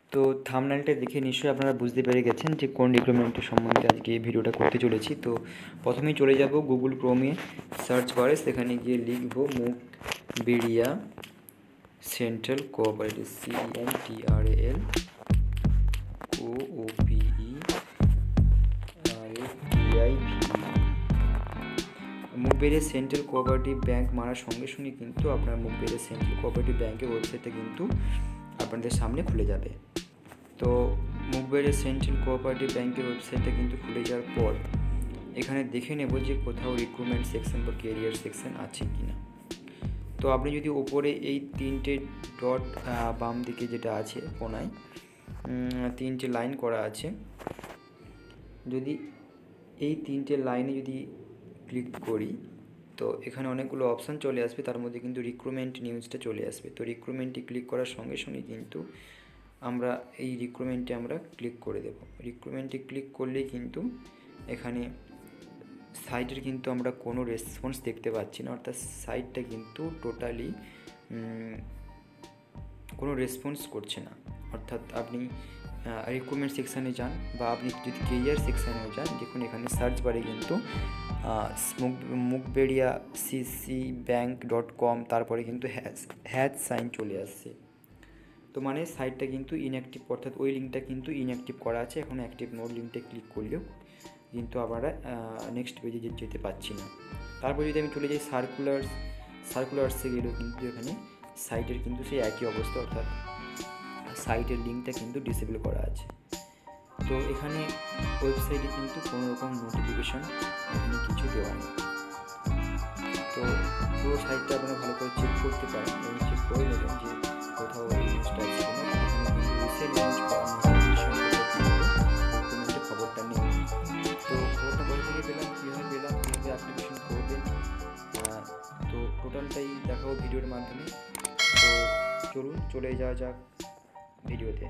তো থাম্বনেলটা দেখে নিশ্চয়ই আপনারা বুঝতে পেরে গেছেন যে কোন রিক্রুটমেন্টের সম্বন্ধে আজকে ভিডিওটা করতে চলেছি। তো প্রথমেই চলে যাব গুগল ক্রোমে, সার্চ বারে সেখানে গিয়ে লিখব Mugberia central cooperative, CENTRAL COOPERATIV। Mugberia central cooperative bank মারার সঙ্গে সঙ্গে কিন্তু আপনার মুগবেরিয়া সেন্ট্রাল কোঅপারেটিভ ব্যাঙ্কের ওয়েবসাইটটা কিন্তু আপনাদের সামনে খুলে যাবে। তো মুগবেরিয়া সেন্ট্রাল কোঅপারেটিভ ব্যাঙ্কের ওয়েবসাইটটা কিন্তু খুলে যাওয়ার পর এখানে দেখে নেব যে কোথাও রিক্রুটমেন্ট সেকশন বা কেরিয়ার সেকশন আছে কি না। তো আপনি যদি ওপরে এই তিনটে ডট বাম দিকে যেটা আছে কোনায় তিনটে লাইন করা আছে, যদি এই তিনটে লাইনে যদি ক্লিক করি তো এখানে অনেকগুলো অপশান চলে আসবে, তার মধ্যে কিন্তু রিক্রুটমেন্ট নিউজটা চলে আসবে। তো রিক্রুটমেন্টে ক্লিক করার সঙ্গে সঙ্গে কিন্তু আমরা এই রিক্রুটমেন্টে আমরা ক্লিক করে দেব। রিক্রুটমেন্টে ক্লিক করলেই কিন্তু এখানে সাইটের কিন্তু আমরা কোনো রেসপন্স দেখতে পাচ্ছি না, অর্থাৎ সাইটটা কিন্তু টোটালি কোনো রেসপন্স করছে না। অর্থাৎ আপনি রিক্রুটমেন্ট সেকশানে যান বা আপনি যদি কেরিয়ার সেকশানেও যান, দেখুন এখানে সার্চ বারে কিন্তু মুগবেরিয়া ccbank.com তারপরে কিন্তু হ্যাজ সাইন চলে আসছে। তো মানে সাইটটা কিন্তু ইনঅ্যাক্টিভ, অর্থাৎ ওই লিঙ্কটা কিন্তু ইনঅ্যাক্টিভ করা আছে, এখন অ্যাক্টিভ নোট লিঙ্কটা ক্লিক করলেও কিন্তু আমরা নেক্সট পেজে যেতে পারছি না। তারপর যদি আমি চলে যাই সার্কুলার্সে গেলেও কিন্তু এখানে সাইটের কিন্তু সেই একই অবস্থা, অর্থাৎ সাইটের লিঙ্কটা কিন্তু ডিসেবল করা আছে। তো এখানে ওয়েবসাইটে কিন্তু কোনো রকম নোটিফিকেশান এখানে কিছু দেওয়া নেই। তো পুরো সাইটটা আপনারা ভালো করে চেক করতে পারেন এবং চেক করে নেবেন যে কোথাও নিউজটা আছে কিনা। এখানে কিন্তু রিসেন্ট লঞ্চ করা রিক্রুটমেন্টের খবরটা নেই। তো খবরটা কোথা থেকে পেলাম, কীভাবে পেলাম, কীভাবে অ্যাপ্লিকেশন করবেন, তো টোটালটাই দেখাবো ভিডিওর মাধ্যমে। তো চলুন চলে যাওয়া যাক ভিডিওতে।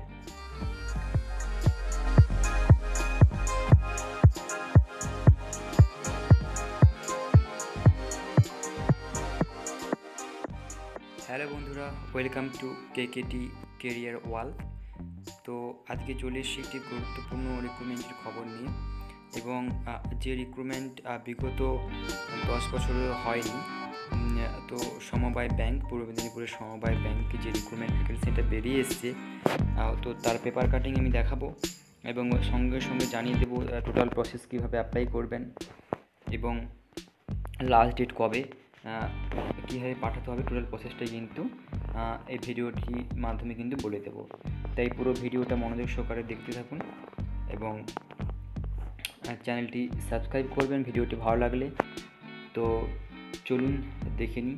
হ্যালো বন্ধুরা, welcome to KKT career wall. তো আজকে চলে এসেছি একটি গুরুত্বপূর্ণ রিক্রুটমেন্টের খবর নিয়ে, এবং যে রিক্রুটমেন্ট বিগত 10 বছরেও হয়নি। তো সমবায় ব্যাংক, পূর্ব মেদিনীপুরের সমবায় ব্যাংকে যে রিক্রুটমেন্ট ভ্যাকেন্সিটা বেরিয়ে এসছে, তো তার পেপার কাটিং আমি দেখাবো এবং সঙ্গে সঙ্গে জানিয়ে দেবো টোটাল প্রসেস কীভাবে অ্যাপ্লাই করবেন এবং লাস্ট ডেট কবে, কীভাবে পাঠাতে হবে, টোটাল প্রসেসটাই কিন্তু এই ভিডিওটির মাধ্যমে কিন্তু বলে দেবো। তাই পুরো ভিডিওটা মনোযোগ সহকারে দেখতে থাকুন এবং চ্যানেলটি সাবস্ক্রাইব করবেন ভিডিওটি ভালো লাগলে। তো চলুন দেখে নিই।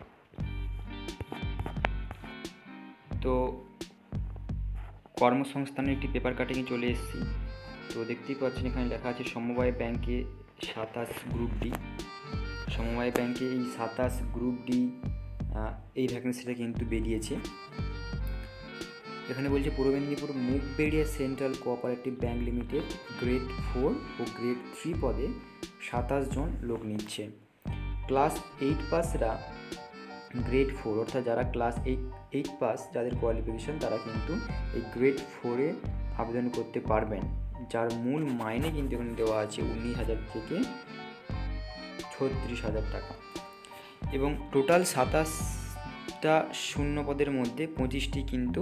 তো কর্মসংস্থানের একটি পেপার কাটিংয়ে চলে এসেছি। তো দেখতেই পাচ্ছেন এখানে লেখা আছে সমবায় ব্যাংকে 27 গ্রুপ ডি। সমবায় ব্যাংকে এই 27 গ্রুপ ডি এই ভ্যাকেন্সিটা কিন্তু বেরিয়েছে। এখানে বলছে Purba Medinipur Mugberia central cooperative bank limited grade 4 ও গ্রেড 3 পদে 27 জন লোক নিচ্ছে। ক্লাস 8 পাসরা গ্রেড 4, অর্থাৎ যারা ক্লাস 8 পাস যাদের কোয়ালিফিকেশান তারা কিন্তু এই গ্রেড 4-এ আবেদন করতে পারবেন, যার মূল মাইনে কিন্তু এখানে দেওয়া আছে 19,000 থেকে 36,000 টাকা। এবং টোটাল 27টা শূন্য পদের মধ্যে 25টি কিন্তু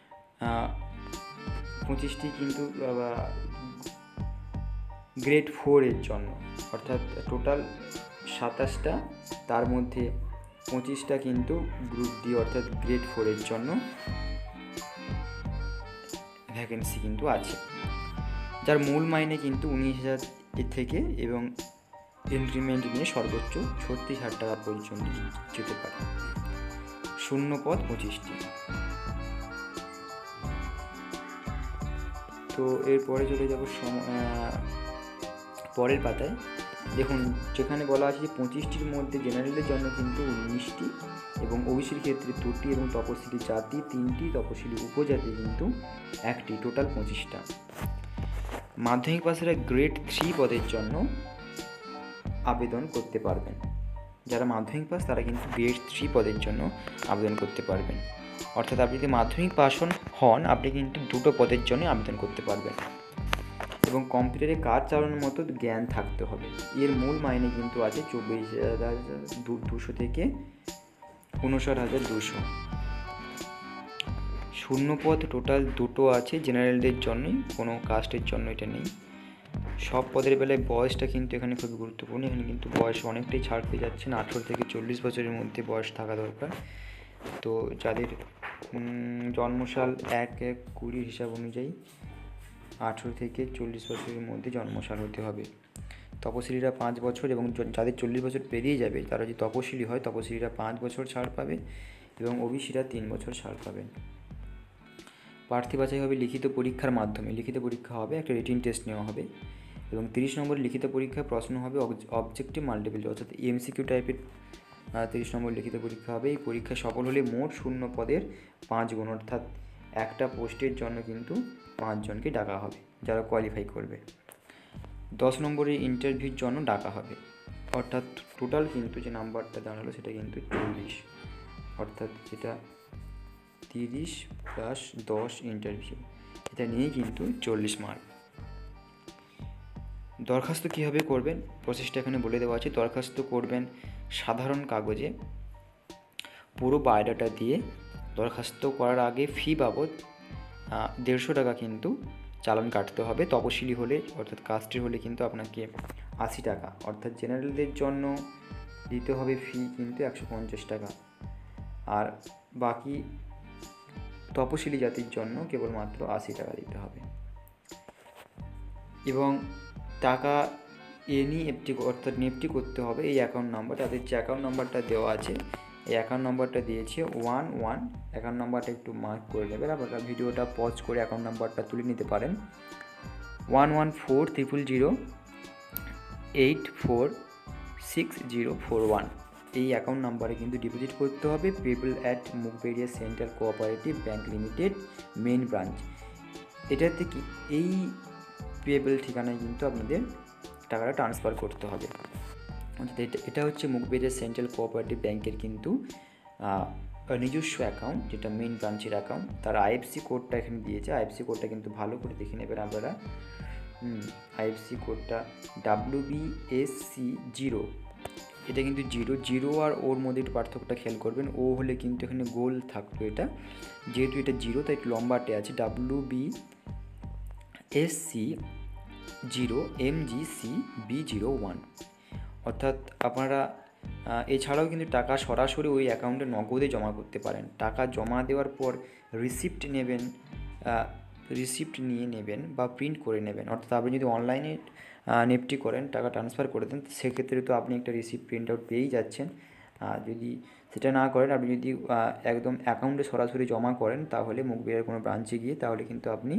গ্রেড 4-এর জন্য, অর্থাৎ টোটাল 27টা, তার মধ্যে 25টা কিন্তু গ্রুপ ডি অর্থাৎ গ্রেড 4-এর জন্য ভ্যাকেন্সি কিন্তু আছে, যার মূল মাইনে কিন্তু 19,000 থেকে এবং ইনক্রিমেন্ট নিয়ে সর্বোচ্চ 36,000 টাকা পর্যন্ত যেতে পারে। শূন্য পদ 25টি। তো এরপরে চলে যাব পরের পাতায়। দেখুন যেখানে বলা আছে যে 25টির মধ্যে জেনারেলের জন্য কিন্তু 19টি এবং ওবিসির ক্ষেত্রে 2টি এবং তপশিলি জাতি 3টি, তপশিলি উপজাতি কিন্তু 1টি, টোটাল 25টা। মাধ্যমিক পাশেরা গ্রেড 3 পদের জন্য আবেদন করতে পারবেন। যারা মাধ্যমিক পাস তারা কিন্তু গ্রেড 3 পদের জন্য আবেদন করতে পারবেন। অর্থাৎ আপনি যদি মাধ্যমিক পাস হন আপনি কিন্তু দুটো পদের জন্য আবেদন করতে পারবেন। এবং কম্পিউটারে কাজ চালানোর মতো জ্ঞান থাকতে হবে। এর মূল মাইনে কিন্তু আছে 24,200 থেকে 59,200। শূন্যপদ টোটাল দুটো আছে, জেনারেলদের জন্যই, কোনো কাস্টের জন্য এটা নেই। সব পদের বেলায় বয়সটা কিন্তু এখানে খুবই গুরুত্বপূর্ণ। এখানে কিন্তু বয়স অনেকটাই ছাড় পেয়ে যাচ্ছেন, 18 থেকে 40 বছরের মধ্যে বয়স থাকা দরকার। তো যাদের জন্মসাল 1/1/20 হিসাব অনুযায়ী 18 থেকে 40 বছরের মধ্যে জন্মসাল হতে হবে। তপশিলীরা 5 বছর, এবং যাদের 40 বছর পেরিয়ে যাবে তারা যদি তপশিলি হয় তপশিলীরা 5 বছর ছাড় পাবে এবং ওবিসিরা 3 বছর ছাড় পাবেন। প্রার্থী বাছাই হবে লিখিত পরীক্ষার মাধ্যমে। লিখিত পরীক্ষা হবে, একটা রিটিন টেস্ট নেওয়া হবে এবং 30 নম্বর লিখিত পরীক্ষায় প্রশ্ন হবে অবজেক্টিভ মাল্টিপল, অর্থাৎ এমসিকিউ টাইপের 30 নম্বর লিখিত পরীক্ষা হবে। এই পরীক্ষায় সফল হলে মোট শূন্য পদের 5 গুণ, অর্থাৎ একটা পোস্টের জন্য কিন্তু 5 জনকে ডাকা হবে যারা কোয়ালিফাই করবে। 10 নম্বরের ইন্টারভিউর জন্য ডাকা হবে, অর্থাৎ টোটাল কিন্তু যে নাম্বারটা দাঁড়ালো সেটা কিন্তু 40, অর্থাৎ যেটা 30 প্লাস 10 ইন্টারভিউ, এটা নিয়েই কিন্তু 40 মার্ক। দরখাস্ত কীভাবে করবেন প্রসেসটা এখানে বলে দেওয়া আছে। দরখাস্ত করবেন সাধারণ কাগজে পুরো বায়োডাটা দিয়ে। দরখাস্ত করার আগে ফি বাবদ 150 টাকা কিন্তু চালান কাটতে হবে। তপশিলি হলে অর্থাৎ কাস্টের হলে কিন্তু আপনাকে 80 টাকা, অর্থাৎ জেনারেলদের জন্য দিতে হবে ফি কিন্তু 150 টাকা, আর বাকি তপশিলি জাতির জন্য কেবলমাত্র 80 টাকা দিতে হবে। এবং টাকা এনইএফটি অর্থাৎ নেফটি করতে হবে এই অ্যাকাউন্ট নাম্বার। তাদের যে অ্যাকাউন্ট নাম্বারটা দেওয়া আছে এই অ্যাকাউন্ট নাম্বারটা দিয়েছে 11, অ্যাকাউন্ট নাম্বারটা একটু মার্ক করে নেবেন। আপনারা ভিডিওটা পজ করে অ্যাকাউন্ট নাম্বারটা তুলে নিতে পারেন। 114000846041 এই অ্যাকাউন্ট নাম্বারে কিন্তু ডিপোজিট করতে হবে payable at Mugberia central cooperative bank limited main branch. এটাতে কি এই পেবল ঠিকানায় কিন্তু আপনাদের টাকাটা ট্রান্সফার করতে হবে। এটা হচ্ছে মুগবেরিয়া সেন্ট্রাল কোঅপারেটিভ ব্যাংকের কিন্তু নিজস্ব অ্যাকাউন্ট, যেটা মেন ব্রাঞ্চের অ্যাকাউন্ট। তার আইএফসি কোডটা এখানে দিয়েছে, আইএফসি কোডটা কিন্তু ভালো করে দেখে নেবেন আপনারা। আইএফসি কোডটা WBSC0, এটা কিন্তু 0 আর ওর মধ্যে একটু পার্থক্যটা খেয়াল করবেন। ও হলে কিন্তু এখানে গোল থাকতো, এটা যেহেতু এটা 0 তাই একটু লম্বাটে আছে। WBSC0MGCB01, অর্থাৎ আপনারা এছাড়াও কিন্তু টাকা সরাসরি ওই অ্যাকাউন্টে নগদে জমা করতে পারেন। টাকা জমা দেওয়ার পর রিসিপ্ট নিয়ে নেবেন বা প্রিন্ট করে নেবেন। অর্থাৎ আপনি যদি অনলাইনে নেফটি করেন, টাকা ট্রান্সফার করে দেন, সেক্ষেত্রে তো আপনি একটা রিসিপ্ট প্রিন্ট আউট পেয়েই যাচ্ছেন। যদি সেটা না করেন, আপনি যদি একদম অ্যাকাউন্টে সরাসরি জমা করেন, তাহলে মুগবেরিয়ার কোনো ব্রাঞ্চে গিয়ে তাহলে কিন্তু আপনি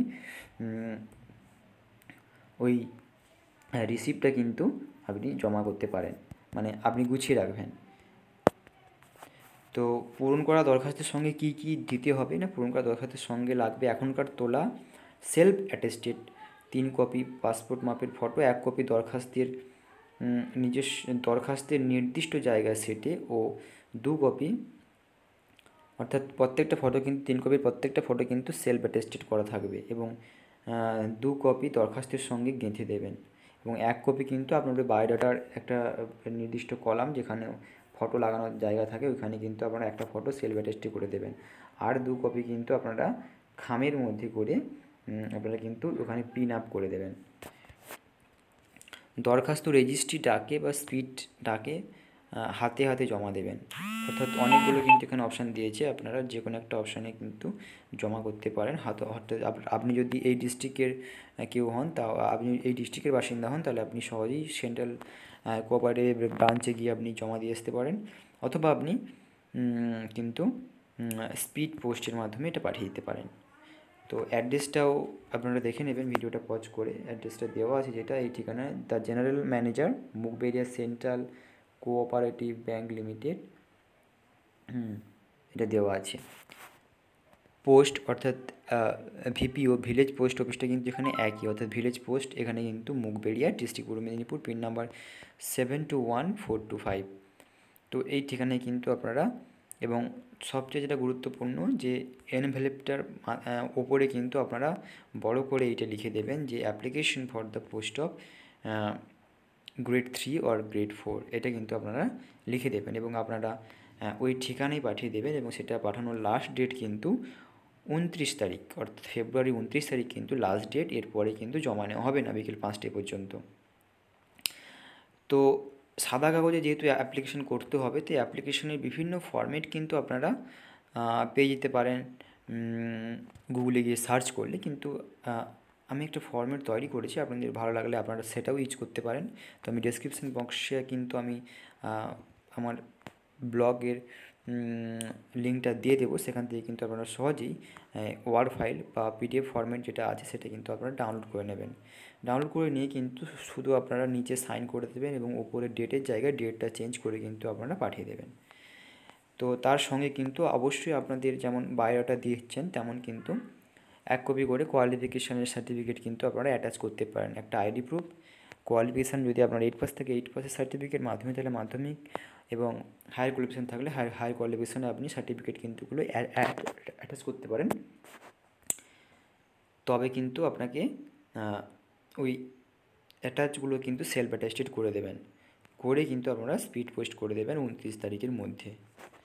ওই রিসিপ্টটা কিন্তু আপনি জমা করতে পারেন, মানে আপনি গুছিয়ে রাখবেন। তো পূরণ করা দরখাস্তের সঙ্গে কি কি দিতে হবে না, পূরণ করা দরখাস্তের সঙ্গে লাগবে এখনকার তোলা সেলফ অ্যাটেস্টেড 3 কপি পাসপোর্ট মাপের ফটো, 1 কপি দরখাস্তের নির্দিষ্ট জায়গায় সেটে ও 2 কপি, অর্থাৎ প্রত্যেকটা ফটো কিন্তু 3 কপির প্রত্যেকটা ফটো কিন্তু সেলফ অ্যাটেস্টেড করা থাকবে, এবং 2 কপি দরখাস্তের সঙ্গে গেঁথে দেবেন। এবং 1 কপি কিন্তু আপনাদের বায়োডাটার একটা নির্দিষ্ট কলাম যেখানে ফটো লাগানোর জায়গা থাকে, ওইখানে কিন্তু আপনারা একটা ফটো সেলফ অ্যাটেস্টেড করে দেবেন। আর 2 কপি কিন্তু আপনারা খামের মধ্যে করে আপনারা কিন্তু ওখানে পিন আপ করে দেবেন। দরখাস্ত রেজিস্ট্রি ডাকে বা স্পিড ডাকে হাতে হাতে জমা দেবেন। অর্থাৎ অনেকগুলো কিন্তু এখানে অপশান দিয়েছে, আপনারা যে কোনো একটা অপশানে কিন্তু জমা করতে পারেন হাতে। অর্থাৎ আপনি যদি এই ডিস্ট্রিক্টের কেউ হন, তা আপনি এই ডিস্ট্রিক্টের বাসিন্দা হন, তাহলে আপনি সহজেই সেন্ট্রাল কোঅপারেটিভ ব্রাঞ্চে গিয়ে আপনি জমা দিয়ে আসতে পারেন, অথবা আপনি কিন্তু স্পিড পোস্টের মাধ্যমে এটা পাঠিয়ে দিতে পারেন। তো অ্যাড্রেসটাও আপনারা দেখে নেবেন ভিডিওটা পজ করে। অ্যাড্রেসটা দেওয়া আছে, যেটা এই ঠিকানায় the general manager Mugberia central cooperative bank limited, এটা দেওয়া আছে। পোস্ট অর্থাৎ ভিপিও ভিলেজ পোস্ট অফিসটা কিন্তু এখানে একই, অর্থাৎ ভিলেজ পোস্ট এখানে কিন্তু মুগবেরিয়া, ডিস্ট্রিক্ট পূর্ব মেদিনীপুর, পিন নাম্বার 721425। তো এই ঠিকানায় কিন্তু আপনারা এবং সবচেয়ে যেটা গুরুত্বপূর্ণ যে এনভেলপটার ওপরে কিন্তু আপনারা বড় করে এইটা লিখে দেবেন যে application for the post of grade 3 or grade 4, এটা কিন্তু আপনারা লিখে দেবেন এবং আপনারা ওই ঠিকানায় পাঠিয়ে দেবেন এবং সেটা পাঠানোর লাস্ট ডেট কিন্তু 29 তারিখ, অর্থাৎ ফেব্রুয়ারি 29 তারিখ কিন্তু লাস্ট ডেট। এরপরে কিন্তু জমা নেওয়া হবে না বিকেল 5টে পর্যন্ত। তো সাদা কাগজে যেহেতু অ্যাপ্লিকেশন করতে হবে, তো অ্যাপ্লিকেশনের বিভিন্ন ফরম্যাট কিন্তু আপনারা পেয়ে যেতে পারেন গুগলে গিয়ে সার্চ করলে। কিন্তু আমি একটা ফরম্যাট তৈরি করেছি, আপনাদের ভালো লাগলে আপনারা সেটাও ইউজ করতে পারেন। তো আমি ডেসক্রিপশন বক্সে কিন্তু আমি আমার ব্লগের লিঙ্কটা দিয়ে দেবো, সেখান থেকে কিন্তু আপনারা সহজেই ওয়ার্ড ফাইল বা পিডিএফ ফরম্যাট যেটা আছে সেটা কিন্তু আপনারা ডাউনলোড করে নেবেন। ডাউনলোড করে নিয়ে কিন্তু শুধু আপনারা নিচে সাইন করে দেবেন এবং উপরে ডেটের জায়গায় ডেটটা চেঞ্জ করে কিন্তু আপনারা পাঠিয়ে দেবেন। তো তার সঙ্গে কিন্তু অবশ্যই আপনাদের যেমন বায়োডাটা দিচ্ছেন তেমন কিন্তু 1 কপি করে কোয়ালিফিকেশানের সার্টিফিকেট কিন্তু আপনারা অ্যাটাচ করতে পারেন। একটা আইডি প্রুফ, কোয়ালিফিকেশান যদি আপনার 8 পাস থেকে 8 পাসের সার্টিফিকেট, মাধ্যমিক তাহলে মাধ্যমিক, এবং হায়ার কোয়ালিফিকেশান থাকলে হায়ার কোয়ালিফিকেশানে আপনি সার্টিফিকেট কিন্তু গুলো অ্যাটাচ করতে পারেন। তবে কিন্তু আপনাকে ওই অ্যাটাচগুলো কিন্তু সেলফ অ্যাটাস্টেড করে দেবেন, করে কিন্তু আপনারা স্পিড পোস্ট করে দেবেন 29 তারিখের মধ্যে।